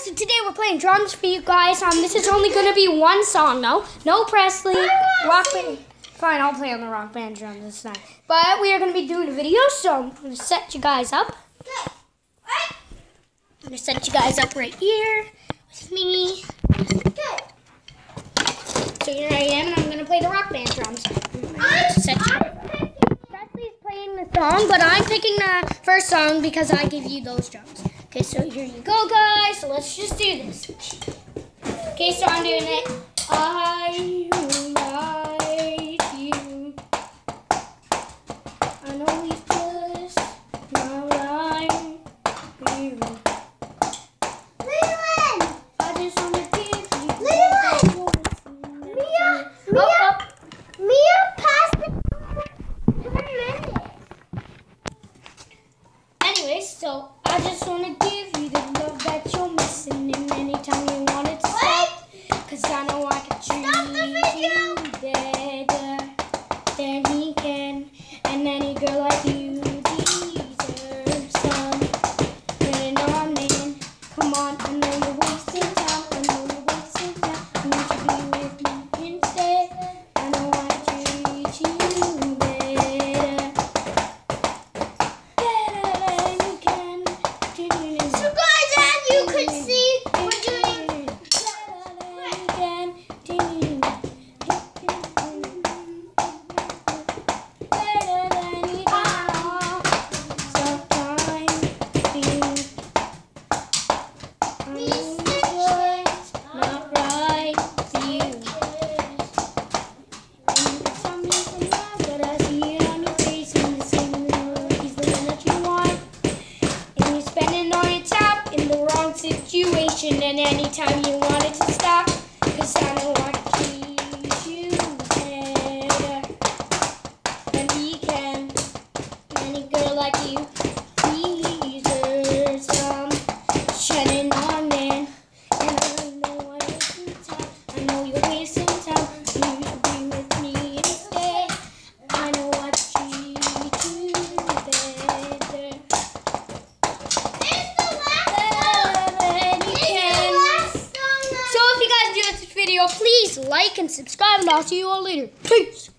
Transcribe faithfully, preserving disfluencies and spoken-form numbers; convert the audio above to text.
so today we're playing drums for you guys. Um, this is only gonna be one song, no, no Presley, rock band. Fine, I'll play on the rock band drums this time. But we are gonna be doing a video, so I'm gonna set you guys up. I'm gonna set you guys up right here with me. So here I am, and I'm gonna play the rock band drums. Set you up. Presley's playing the song, but I'm picking the first song because I give you those drums. Okay, so here you go, guys. So let's just do this. Okay, so I'm doing it. I like you. I know he's just not like you. Leland! I just want to give you. Leland! Mia! Mia! Oh, Mia, pass the ten minutes. anyways, so I just want to give you the love that you're missing, and anytime you want it to stop, cause I know I can treat you better than he can, and any girl like you deserves some. And on man, come on, I know you're wasting time, I know you're wasting time, I need you to be with me instead. I know I treat you better, better than you can. So guys, as you could see, we're doing situation, and anytime you want it to stop, cause I know I can treat you better than he can. Any girl like you deserves some shining on man. And I know I wasting time, I know you're wasting time, you should be with me instead. I know I treat you better. Video, please like and subscribe, and I'll see you all later. Peace.